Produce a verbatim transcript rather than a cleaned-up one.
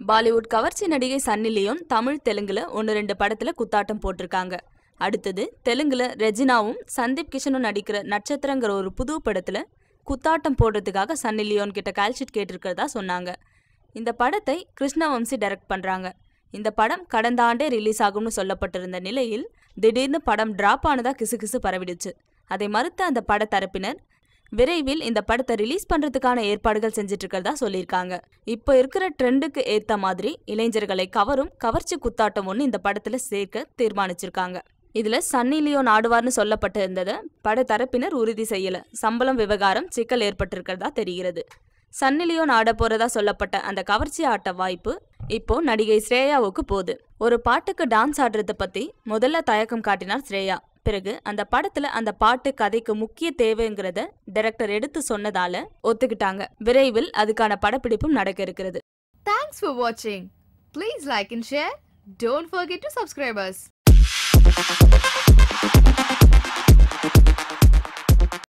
பாலிவுட் கவர்ச்சி நடிகை சன்னி லியோன் தமிழ் தெலுங்குல ஒன்று ரெண்டு படத்துல குத்தாட்டம் போட்டிருக்காங்க. அடுத்தது தெலுங்குல ரெஜினாவும் சந்தீப் கிஷனும் நடிக்கிற நட்சத்திரங்கிற ஒரு புது படத்துல குத்தாட்டம் போடுறதுக்காக சன்னி லியோன் கிட்ட கால்ஷீட் கேட்டிருக்கிறதா சொன்னாங்க. இந்த படத்தை கிருஷ்ணவம்சி டைரக்ட் பண்றாங்க. இந்த படம் கடந்த ஆண்டே ரிலீஸ் ஆகும்னு சொல்லப்பட்டிருந்த நிலையில் திடீர்னு படம் டிராப் ஆனதா கிசுகிசு பரவிடுச்சு. அதை மறுத்த அந்த பட தரப்பினர் விரைவில் இந்த படத்தை ரிலீஸ் பண்றதுக்கான ஏற்பாடுகள் செஞ்சுட்டு இருக்கிறதா சொல்லியிருக்காங்க. இப்போ இருக்கிற ட்ரெண்டுக்கு ஏத்த மாதிரி இளைஞர்களை கவரும் கவர்ச்சி குத்தாட்டம் ஒன்று இந்த படத்துல சேர்க்க தீர்மானிச்சிருக்காங்க. இதுல சன்னி லியோன் ஆடுவார்னு சொல்லப்பட்டிருந்ததை பட தரப்பினர் உறுதி செய்யல. சம்பளம் விவகாரம் சிக்கல் ஏற்பட்டிருக்கிறதா தெரிகிறது. சன்னி லியோன் ஆட போறதா சொல்லப்பட்ட அந்த கவர்ச்சி ஆட்ட வாய்ப்பு இப்போ நடிகை ஸ்ரேயாவுக்கு போகுது. ஒரு பாட்டுக்கு டான்ஸ் ஆடுறத பத்தி முதல்ல தயக்கம் காட்டினார் ஸ்ரேயா. பிறகு அந்த படத்துல அந்த பாட்டு கதைக்கு முக்கிய தேவைங்கிறத டைரக்டர் எடுத்து சொன்னதால ஒத்துக்கிட்டாங்க. விரைவில் அதுக்கான படப்பிடிப்பும் நடக்க இருக்கிறது. Thanks for watching. Please like and share. Don't forget to subscribe us.